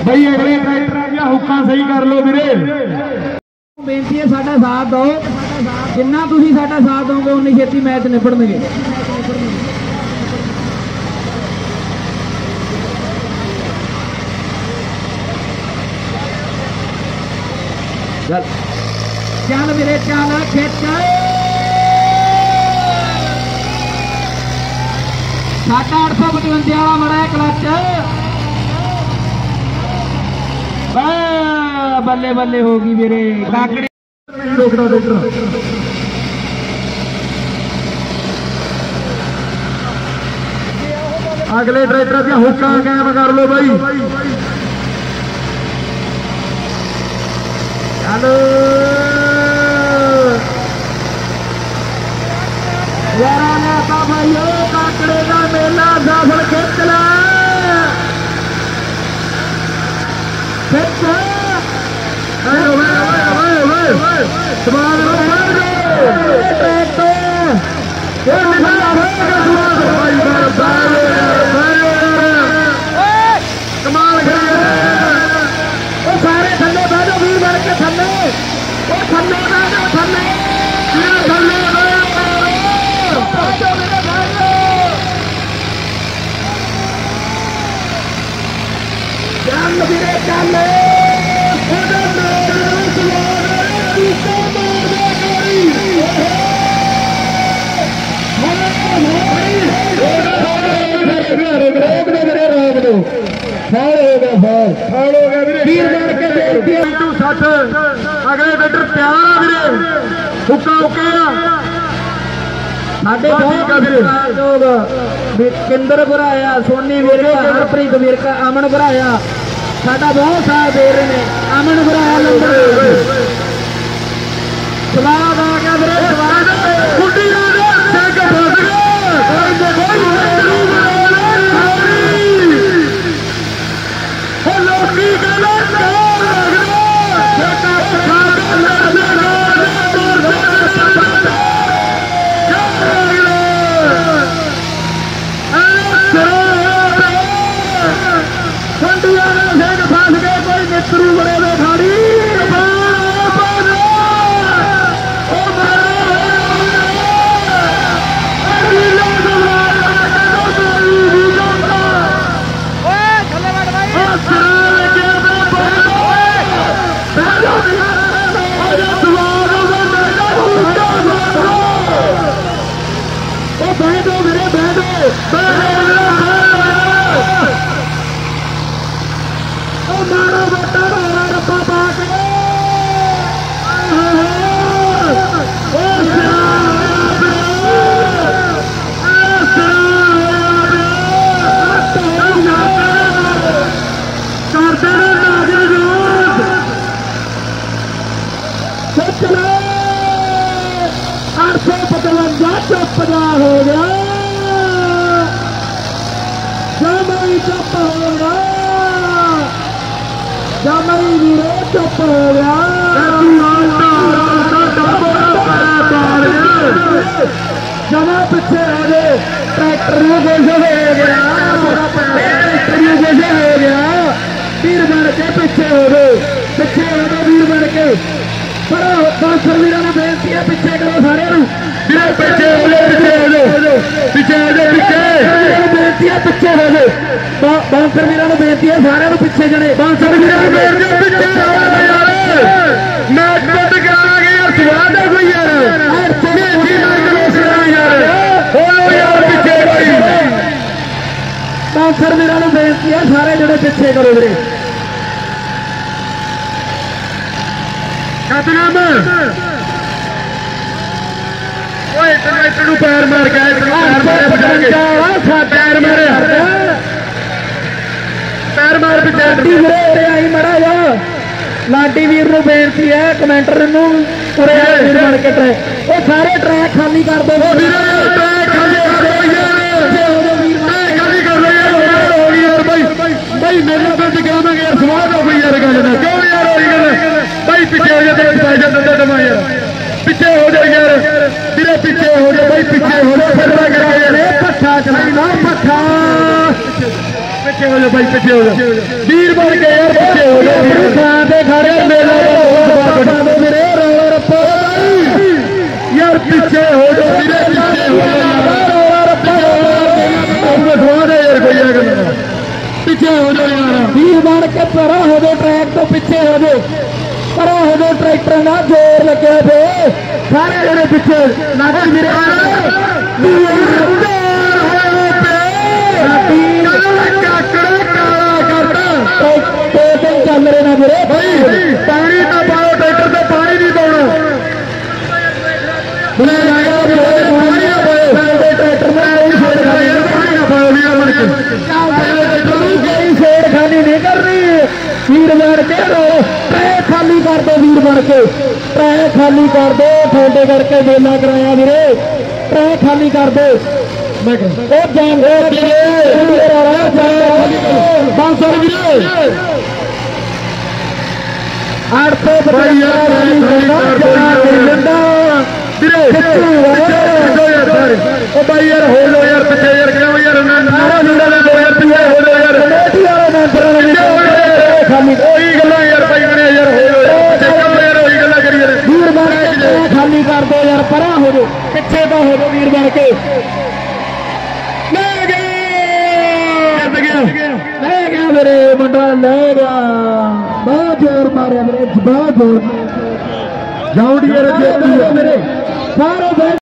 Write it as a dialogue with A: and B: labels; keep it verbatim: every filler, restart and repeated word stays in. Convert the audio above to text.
A: भाई अगले ट्रैक्टर आ गया हुक्का सही कर लो वीरे
B: बेनती है साडा साथ दो जिन्ना तुसीं साडा साथ दोगे उन्नी छेती मैच निपड़नगे चल चल वीरे चल खिच साडा अठ सौ पचवंजा वाला बड़ा क्लच बल्ले बल्ले होगी मेरे काकड़ी
A: रोकना रोकना अगले ट्रैक्टर का हुक्का कैम कर लो भाई चलो यारा लाता भाइयों काकड़े का मेला दाखिल खिंच ला खिंच कमाल सारे थले बैठो वीर बन के थले थले बैठो थले थले चल वीरे चल अगले लीडर तैयार आ वीरे हुक्का ओके साडे लोग किंदर भराया सोनी वीरका हरप्रीत वीरका अमन भराया साडा बहुत साथ दे रहे हैं अमन भराया स्वाद आ गया वीरे स्वाद पता हो गया जमई चुप हो गया जमई वीरे चुप हो गया जमा पीछे हो गए ट्रैक्टर कैसे हो गया ट्रैक्टर कैसे हो गया वीर बन के पीछे हो गए पीछे हो गए वीर बन के बड़ा बांसर वीरों ने बेनती है पीछे करो सारे पीछे हो जाओ पीछे हो जाओ पीछे हो जाओ पीछे बेनती है पीछे हो जाओ बांसर वीरों ने बेनती है सारे पीछे जने बांसर वीरों ने बेनती है पीछे हो जाओ यार मैच बंद करा के यार स्वाद है कोई यार बेनती ना करो यार हो यार पीछे भाई बांसर वीरों ने बेनती है सारे जने पीछे करो वीरे सतनाम पैर मार के पैर मारे पैर मार आई मरा जा लाडी वीर नूं बेनती है कमेंटर नूं वीर बन के ट्रैक वो सारे ट्रैक खाली कर दो भाई मेरे पिंड कहांगे यार स्वाद हो गई यार गल क्यों यार होई गल भाई पीछे हो जाते पैसा दे दमा यार पीछे हो जाए यार तेरे पीछे हो जाए भाई पीछे हो जाए फिर मैं कह यार पट्ठा चलाना पट्ठा ਪਿੱਛੇ ਹੋ ਜਾ ਬਾਈ ਪਿੱਛੇ ਹੋ ਜਾ ਵੀਰ ਬਣ ਕੇ ਯਾਰ ਪਿੱਛੇ ਹੋ ਜਾ ਥਾਂ ਤੇ ਖੜੇ ਮੇਲਾ ਦੇ ਵੀਰੇ ਰੌਲਾ ਰੱਪਾ ਯਾਰ ਪਿੱਛੇ ਹੋ ਜਾ ਵੀਰੇ ਪਿੱਛੇ ਹੋ ਜਾ ਰੌਲਾ ਰੱਪਾ ਉਹ ਖਵਾ ਦੇ ਯਾਰ ਕੋਈ ਆ ਗੱਲ ਪਿੱਛੇ ਹੋ ਜਾ ਯਾਰ ਵੀਰ ਬਣ ਕੇ ਪਰਾਂ ਹੋ ਜਾ ਟਰੈਕ ਤੋਂ ਪਿੱਛੇ ਹੋ ਜਾ ਪਰਾਂ ਹੋ ਜਾ ਟਰੈਕਟਰ ਨਾਲ ਜ਼ੋਰ ਲੱਗਿਆ ਤੇ ਸਾਰੇ ਜਿਹੜੇ ਪਿੱਛੇ ਲੱਗ ਵੀਰੇ ਚੱਲ ਰਹੇ ਨਾ ਵੀਰੇ ਭਾਈ ਪਾਣੀ ਤਾਂ ਪਾਓ ਟਰੈਕਟਰ ਤੇ ਪਾਣੀ ਨਹੀਂ ਪਾਉਣਾ ਬੁਲਾ ਲਾਇਆ ਪਾਣੀ ਨਾ ਪਾਓ ਟਰੈਕਟਰ ਨੂੰ ਕੋਈ ਛੇੜਖਾਨੀ ਪਾਣੀ ਨਾ ਪਾਓ ਵੀਰ ਬਣ ਕੇ ਕੋਈ ਛੇੜਖਾਨੀ ਨਹੀਂ ਕਰਨੀ ਵੀਰ ਬਣ ਕੇ ਰੋ ਟਰੈਕ ਖਾਲੀ ਕਰ ਦੋ ਵੀਰ ਬਣ ਕੇ ਟਰੈਕ ਖਾਲੀ ਕਰ ਦੋ ਠੋਡੇ ਕਰਕੇ ਮੇਲਾ ਕਰਾਇਆ ਵੀਰੇ ਟਰੈਕ ਖਾਲੀ ਕਰ ਦੋ ਮੈਂ ਉਹ ਜਾਨ ਹੋ ਵੀਰੇ ਪੰਜ ਸੌ ਵੀਰੇ आठ सौ भाई यार ओ भाई यार हो लो यार पिछे यार क्यों यार नारा नीरा ले लो यार पिछे हो लो यार खाली वही गल्लां यार भाई बने यार हो लो यार वही गल्लां करी यार वीर बन के खाली कर दो यार परा हो जाओ पिछे तो हो जाओ वीर बन के ले गया ले गया मेरे मुंडा ले गया बहुत जोर मारे मेरे बहुत जोर जाऊंगी मेरे सारे